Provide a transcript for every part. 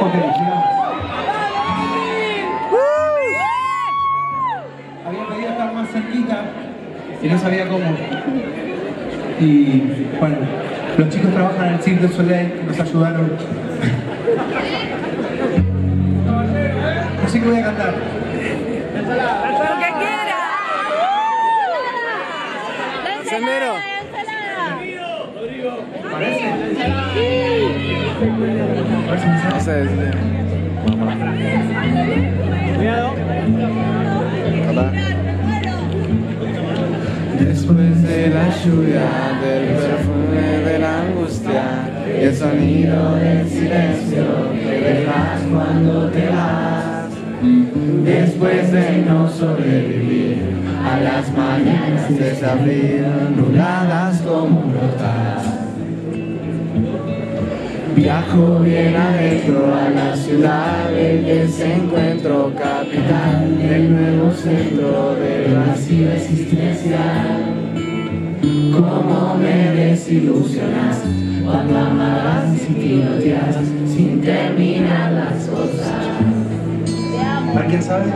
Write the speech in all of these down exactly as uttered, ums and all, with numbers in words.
Ok, llegamos. Había pedido estar más cerquita y no sabía cómo. Y bueno, los chicos trabajan en el Cirque du Soleil, nos ayudaron. Así que voy a cantar. ¡Lo que quiera! Sendero. ¿Parece? No sé decirle. Cuidado. Hola. Después de la lluvia, del perfume de la angustia y el sonido del silencio que dejas cuando te vas. Después de no sobrevivir a las mañanas de abril, nubladas como brotas. Viajo bien adentro a la ciudad del desencuentro, capital del nuevo centro del vacío existencial. Cómo me desilusionas cuando amarras y tiroteas sin terminar las cosas. ¿Para quién sabe?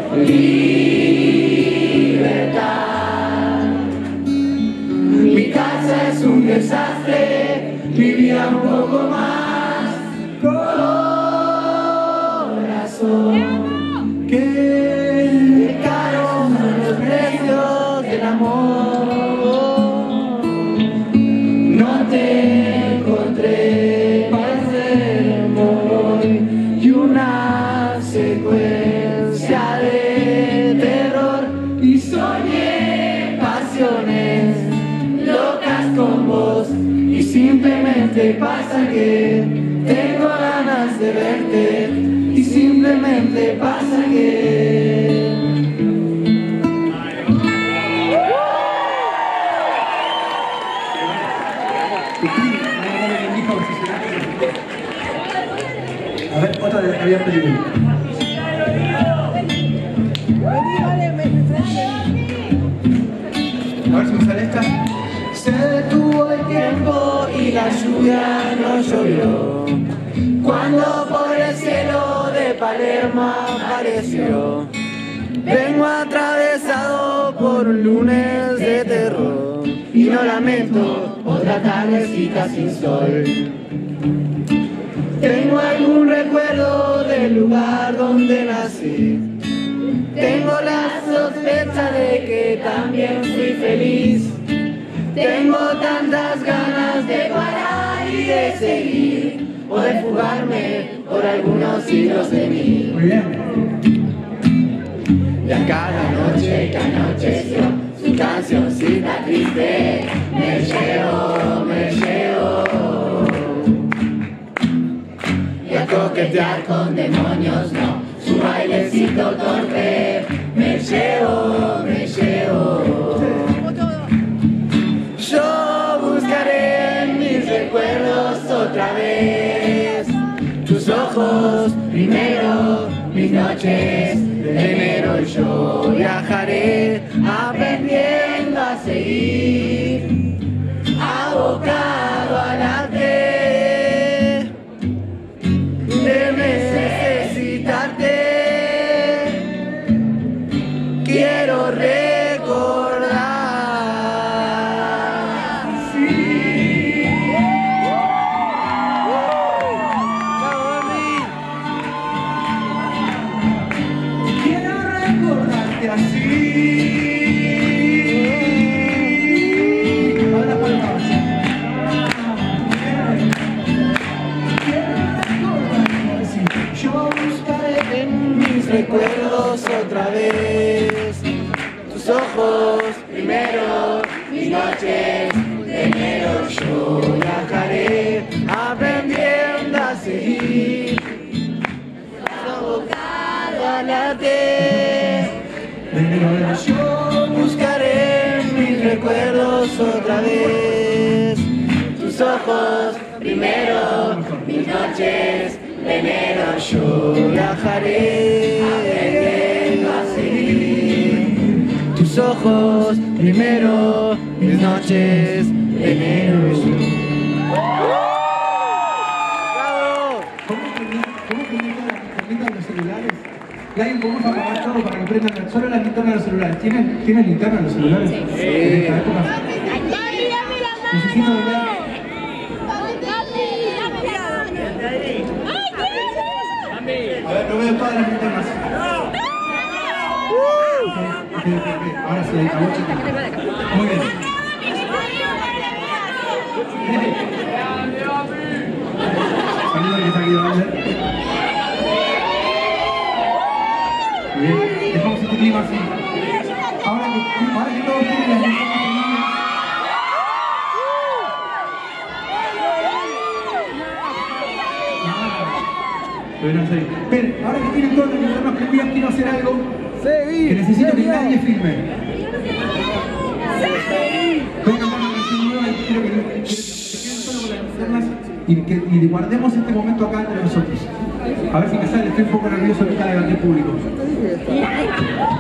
Libertad. Mi casa es un desastre, mi vida un poco más. Corazón, qué caros son los precios del amor. No te encontré, pasemos hoy y una secuencia de terror y soñé pasiones locas con vos y simplemente pasa que tengo ganas de verte y simplemente pasa que A ver, otra vez había pedido. A ver si me sale esta. se detuvo el tiempo y la lluvia no llovió. Cuando por el cielo de Palermo apareció, vengo atravesado por un lunes de terror y no lamento otra tardecita sin sol. Tengo algún recuerdo del lugar donde nací. Tengo la sospecha de que también fui feliz. Tengo tantas ganas de parar y de seguir, o de fugarme por algunos siglos de mí. Muy bien. Y a cada noche que anocheció, su cancioncita triste me llevo, me llevo. Y a coquetear con demonios no, su bailecito torpe me llevo, me llevo. Yo buscaré en mis recuerdos otra vez tus ojos primero, mis noches de enero, y yo viajaré aprendiendo a seguir, abocado a la fe de necesitarte. Quiero recordar. Recuerdos otra vez, tus ojos primero, mis noches de enero. Yo viajaré aprendiendo a seguir, abocado a la te. Yo buscaré mis recuerdos otra vez, tus ojos primero, mis noches de enero. Yo viajaré aprendiendo a seguir, tus ojos primero, mis noches de enero. ¿Cómo, cómo prendan solo las linternas de los celulares. ¿Tienen, ¿tienen linterna en los celulares? Sí. En esta época. Necesito ver. A ver, no veo todas las linternas. Ok, ok, ok. Ahora sí, ahí, ahora sí. Muy bien. Saludos que está aquí delante. Muy bien. Dejamos este clima así. Ahora que, ahora que todos tienen las linternas prendidas. Pero en serio. Pero ahora que tienen todas las linternas prendidas, quiero hacer algo que necesito que nadie filme. Voy a cantar una canción nueva y quiero que, que, que se queden solo con las linternas y que y guardemos este momento acá entre nosotros. A ver si me sale, estoy un poco nervioso ahorita delante del público.